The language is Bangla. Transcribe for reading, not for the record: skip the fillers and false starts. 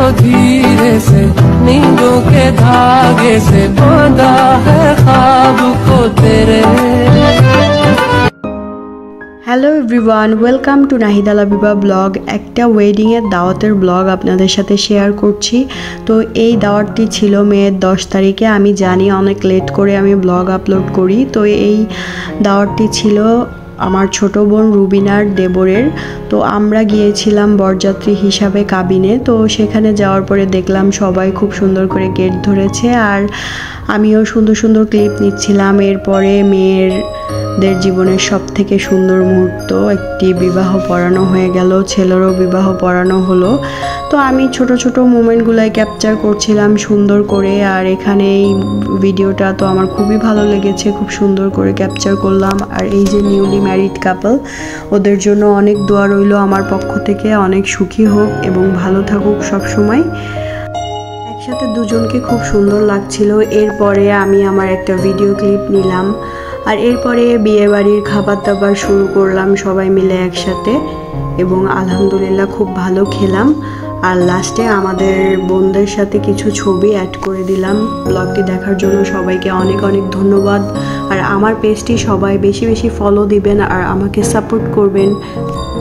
धीरे से नींदों के धागे से बांधा है ख्वाब को तेरे। Hello everyone, welcome to Nahida Labiba blog. একটা ওয়েডিংয়ের দাওয়াতের ব্লগ আপনাদের সাথে শেয়ার করছি। তো এই দাওয়াতটি ছিল মেয়ের 10 তারিখে। আমি জানি অনেক লেট করে আমি ব্লগ আপলোড করি। তো এই দাওয়াতটি ছিল আমার ছোট বোন রুবিনার দেবরের। তো আমরা গিয়েছিলাম বরযাত্রী হিসাবে কাবিনে। তো সেখানে যাওয়ার পরে দেখলাম সবাই খুব সুন্দর করে গেট ধরেছে, আর আমিও সুন্দর সুন্দর ক্লিপ নিচ্ছিলাম। এরপরে মেয়েদের জীবনের সব থেকে সুন্দর মুহূর্ত, একটি বিবাহ পড়ানো হয়ে গেল, ছেলেরও বিবাহ পড়ানো হলো। তো আমি ছোট ছোট মোমেন্টগুলাই ক্যাপচার করছিলাম সুন্দর করে। আর এখানে এই ভিডিওটা তো আমার খুবই ভালো লেগেছে, খুব সুন্দর করে ক্যাপচার করলাম। আর এই যে নিউলি ম্যারিড কাপল, ওদের জন্য অনেক দোয়া রইল আমার পক্ষ থেকে, অনেক সুখী হোক এবং ভালো থাকুক সব সময়। একসাথে দুজনকে খুব সুন্দর লাগছিল। এরপরে আমি আমার একটা ভিডিও ক্লিপ নিলাম, আর এরপরে বিয়েবাড়ির খাবার দাবার শুরু করলাম সবাই মিলে একসাথে, এবং আলহামদুলিল্লাহ খুব ভালো খেলাম। আর লাস্টে আমাদের বোনদের সাথে কিছু ছবি অ্যাড করে দিলাম। ব্লগটি দেখার জন্য সবাইকে অনেক অনেক ধন্যবাদ। আর আমার পেজটি সবাই বেশি বেশি ফলো দিবেন আর আমাকে সাপোর্ট করবেন।